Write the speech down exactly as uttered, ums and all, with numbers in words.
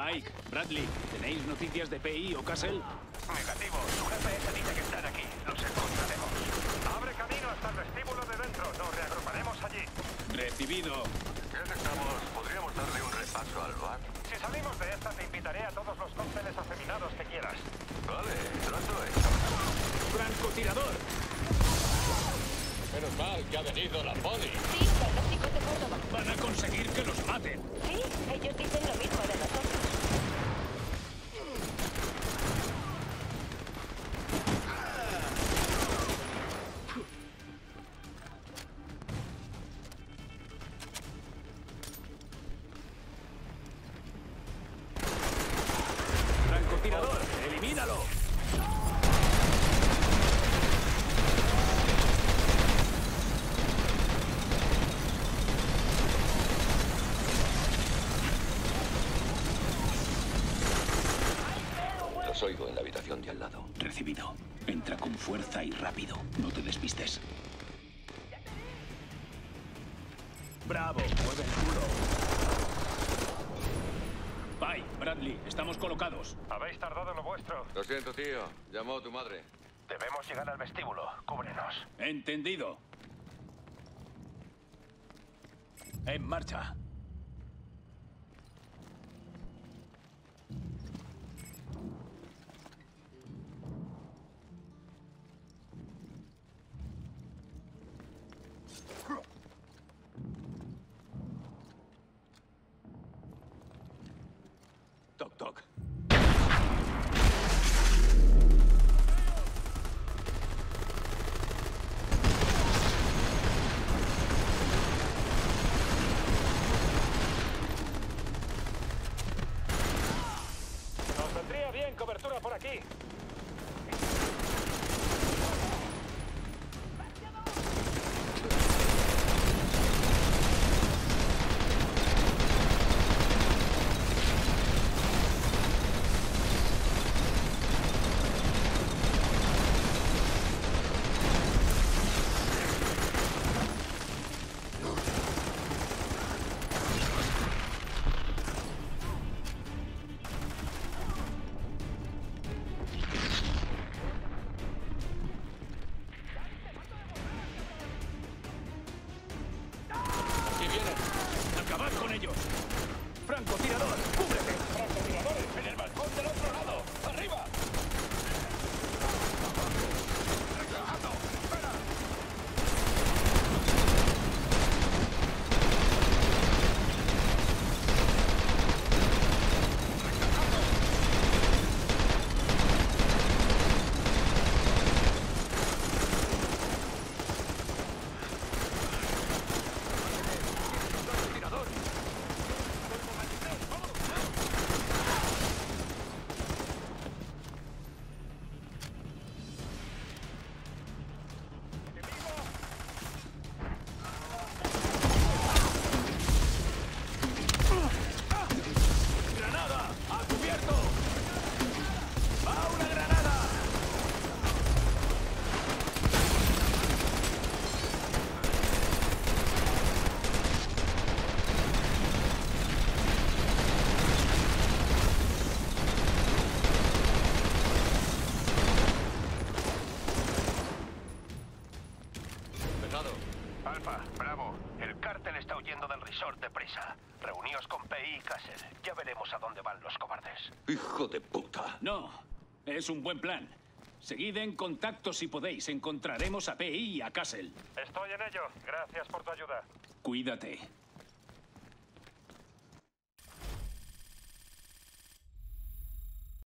Pike, Bradley, ¿tenéis noticias de P I o Castle? Negativo. Su G P S dice que están aquí. Los encontraremos. Abre camino hasta el vestíbulo de dentro. Nos reagruparemos allí. Recibido. Ya que estamos, podríamos darle un repaso al bar. Si salimos de esta, te invitaré a todos los cócteles afeminados que quieras. Vale, trato hecho. ¡Francotirador! Menos mal que ha venido la poli. Sí, los chicos de Córdoba. Van a conseguir que los maten. Sí, ellos dicen lo mismo de nosotros. ¡Francotirador! ¡Elimínalo! Los oigo en la habitación de al lado. Recibido. Entra con fuerza y rápido. No te despistes. ¡Bravo! ¡Mueve el culo! Pike, Bradley, estamos colocados. Habéis tardado en lo vuestro. Lo siento, tío. Llamó tu madre. Debemos llegar al vestíbulo. Cúbrenos. Entendido. En marcha. Toc, toc. Nos vendría bien cobertura por aquí. Aquí vienen. ¡Acabad con ellos! ¡Francotirador! ¡Cúbrete! ¡Francotiradores en el balcón del otro lado! ¡Arriba! ¡Granada! ¡A cubierto! ¡Va una granada! Pesado. Alfa, Bravo. El cártel está huyendo del resort deprisa. Reuníos con P I y Castle. Ya veremos a dónde van los cobardes. Hijo de puta. No, es un buen plan. Seguid en contacto si podéis. Encontraremos a P I y a Castle. Estoy en ello. Gracias por tu ayuda. Cuídate.